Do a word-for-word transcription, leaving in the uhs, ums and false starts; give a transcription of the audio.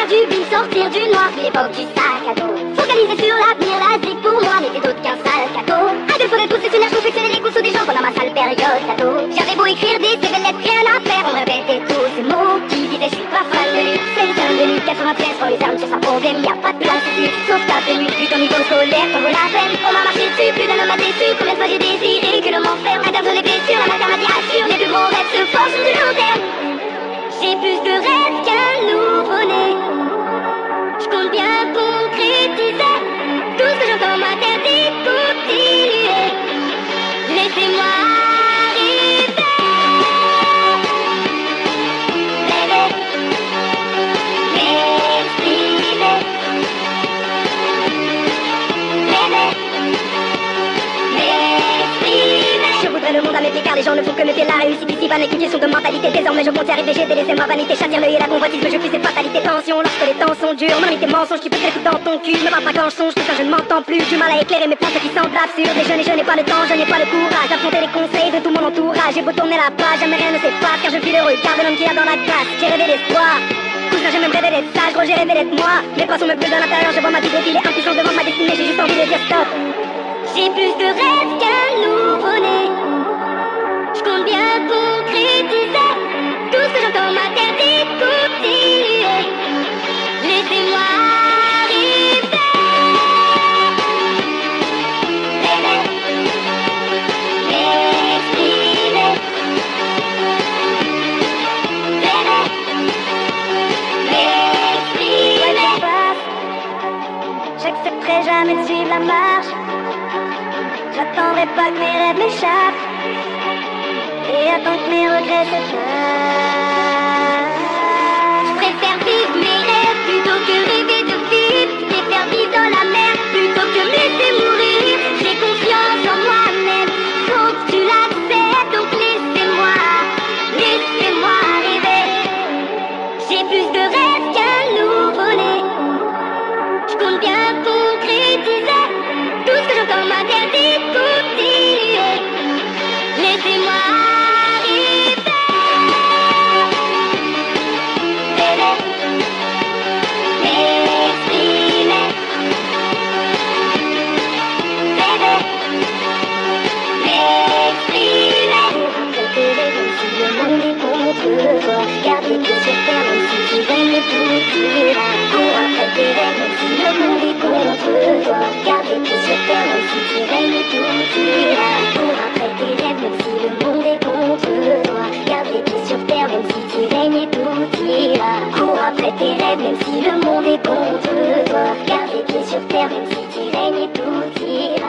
faire du bien, sortir du noir, puis l'époque du sac à dos. Focaliser sur l'avenir, la zik pour moi n'était d'autre qu'un sale cadeau. À défaut de tous ces souvenirs, je confectionnais les coups sous des gens pendant ma sale période cadeau. J'avais beau écrire des belles lettres, rien à faire, on me répétait tous ces mots qui disaient je suis pas fan de lui. C'est les hommes de lui, quatre-vingt-treize pour les armes, c'est un problème, y a pas de place ici. Sauf ta tenue, plus ton niveau scolaire, t'en vaut la peine. On m'a marché dessus, plus d'un homme m'a déçu. Combien de fois j'ai désiré que l'on m'enferme. À terme, les blessures, la matière m'a dit assure. Mes plus gros rêves se forgent sur du long terme. J'ai plus de rêves qu'un nouveau-né. Je compte bien concrétiser tout ce que j'entends m'interdit continuer. Laissez-moi arriver. Rêver, m'exprimer. Rêver, m'exprimer. Je voudrais le monde à mes pieds car les gens ne font que noter la réussite ici. Pas n'est qu'une question de mentalité. Désormais je compte y arriver, j'ai délaissé ma vanité. Châtir l'œil et la convoitise, mais je fuis cette fatalité. Tension lorsque les temps sont durs. Mon amitié mensonge qui peut être dans ton cul. Je me parle pas quand je songe, tout ça je ne m'entends plus. Du mal à éclairer mes pensées qui semblent absurdes. Et je n'ai, je n'ai pas le temps, je n'ai pas le courage d'affronter les conseils de tout mon entourage. J'ai beau tourner la page, jamais rien ne s'efface. Car je vis le regard de l'homme qui a dans la glace. J'ai rêvé d'espoir. Cousin, j'ai même rêvé d'être sage, gros j'ai rêvé d'être moi. Mes poissons me brûlent à l'intérieur, je vois ma vie défiler. Impuissant devant ma destinée, j'ai juste envie de dire stop. J'ai plus de rêves qu'un nouveau-né. Je compte bien concrétiser tout ce que j'entends m'interdit continuer. Laissez-moi arriver. Rêver, m'exprimer. Rêver, m'exprimer. J'accepterai jamais de suivre la marche. J'attendrai pas que mes rêves m'échappent. Et attends que mes regrets se fassent. Je préfère vivre mes rêves plutôt que rêver de vivre. Je préfère vivre dans la mer plutôt que me laisser mourir. J'ai confiance en moi-même, faut que tu l'acceptes. Donc laissez-moi, laissez-moi rêver. J'ai plus de rêves qu'un nouveau-né. Je compte bien concrétiser tout ce que j'entends m'interdit continuer. Laissez-moi garde les pieds sur terre, même si tu règnes tout, tu iras. Cours après tes rêves, même si le monde est contre toi. Garde les pieds sur terre, même si tu règnes tout, tu iras. Cours après tes rêves, même si le monde est contre toi. Garde les pieds sur terre, même si tu règnes tout, tu iras. Cours après tes rêves, même si le monde est contre toi. Garde les pieds sur terre, même si tu règnes tout, tu iras.